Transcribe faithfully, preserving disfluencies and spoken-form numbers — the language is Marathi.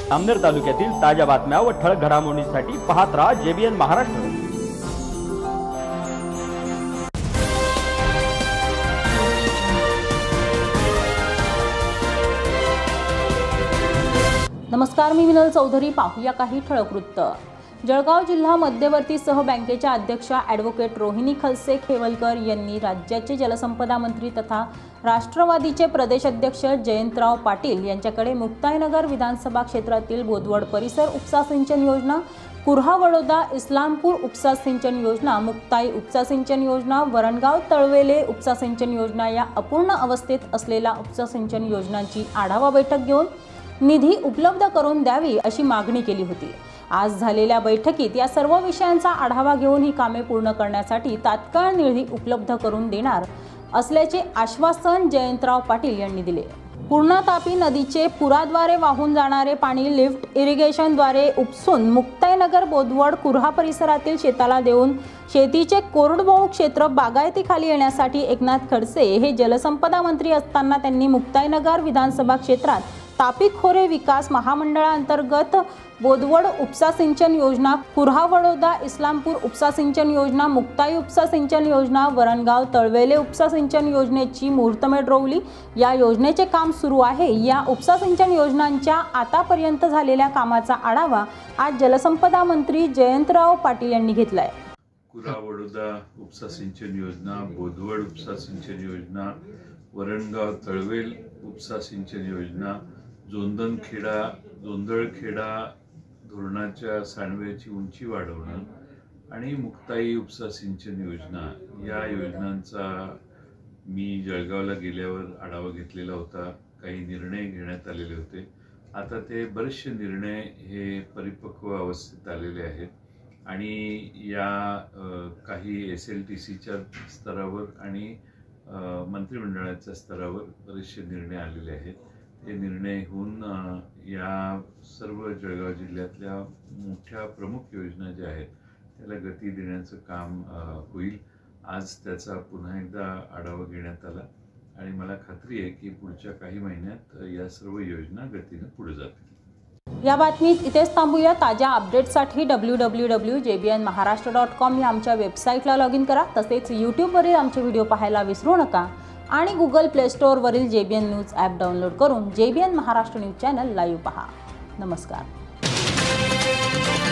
अमनेर तालुक्यातील ताज्या बातम्या व ठळक घडामोडींसाठी पाहत राहा जेबीएन महाराष्ट्र। नमस्कार, मी विनल चौधरी। पाहूया काही ठळक वृत्त। जळगाव जिल्हा मध्यवर्ती सह बँकेच्या अध्यक्षा ॲडव्होकेट रोहिणी खलसे खेवलकर यांनी राज्याचे जलसंपदा मंत्री तथा राष्ट्रवादीचे प्रदेश अध्यक्ष जयंतराव पाटील यांच्याकडे मुक्ताईनगर विधानसभा क्षेत्रातील बोदवड परिसर उपसा सिंचन योजना, कुर्हा वडोदा इस्लामपूर उपसा सिंचन योजना, मुक्ताई उपसा सिंचन योजना, वरणगाव तळवेले उपसा सिंचन योजना या अपूर्ण अवस्थेत असलेल्या उपसा सिंचन योजनांची आढावा बैठक घेऊन निधी उपलब्ध करून द्यावी अशी मागणी केली होती। आज झालेल्या बैठकीत या सर्व विषयांचा आढावा घेऊन ही कामे पूर्ण करण्यासाठी तात्काळ निधी उपलब्ध करून देणार असल्याचे आश्वासन जयंतराव पाटील यांनी दिले। पूर्णा तापी नदीचे पुराद्वारे वाहून जाणारे पाणी लिफ्ट इरिगेशनद्वारे उपसून मुक्ताईनगर बोदवड कुर्हा परिसरातील शेताला देऊन शेतीचे कोरडवाहू क्षेत्र बागायतीखाली येण्यासाठी एकनाथ खडसे हे जलसंपदा मंत्री असताना त्यांनी मुक्ताईनगर विधानसभा क्षेत्रात तापी खोरे विकास महामंडळांतर्गत बोदवड उपसा सिंचन योजना, कुर्हा वडोदा इस्लामपूर उपसा सिंचन योजना, मुक्ताई उपसा सिंचन योजना, वरणगाव तळवेले उपसा सिंचन योजनेची मुहूर्तमेढ रोवली। या योजनेचे काम सुरू आहे। या उपसा सिंचन योजनांच्या आतापर्यंत झालेल्या कामाचा आढावा आज जलसंपदा मंत्री जयंतराव पाटील यांनी घेतलाय। कुर्हा वडोदा उपसा सिंचन योजना, बोदवड उपसा सिंचन योजना, वरणगाव तळवेल उपसा सिंचन योजना, जोंदनखेडा जोंदळखेडा धोरणाच्या सांडव्याची उंची वाढवणं आणि मुक्ताई उपसा सिंचन योजना या योजनांचा मी जळगावला गेल्यावर आढावा घेतलेला होता। काही निर्णय घेण्यात आलेले होते। आता ते बरेचसे निर्णय हे परिपक्व अवस्थेत आलेले आहेत आणि या काही एस एल टी सीच्या स्तरावर आणि मंत्रिमंडळाच्या स्तरावर बरेचसे निर्णय आलेले आहेत। हे निर्णय होऊन या सर्व जळगाव जिल्ह्यातल्या मोठ्या प्रमुख योजना ज्या आहेत त्याला गती देण्याचं काम होईल। आज त्याचा पुन्हा एकदा आढावा घेण्यात आला आणि मला खात्री आहे की पुढच्या काही महिन्यात या सर्व योजना गतीने पुढे जातील। या बातमीत इथेच थांबूया। ताज्या अपडेट्ससाठी W W W dot J B N Maharashtra dot com या आमच्या वेबसाईटला लॉग इन करा। तसेच यूट्यूबवरील आमचे व्हिडिओ पाहायला विसरू नका आणि गुगल प्ले स्टोअरवरील जेबीएन न्यूज ॲप डाउनलोड करून JBN Maharashtra news channel live पहा। नमस्कार।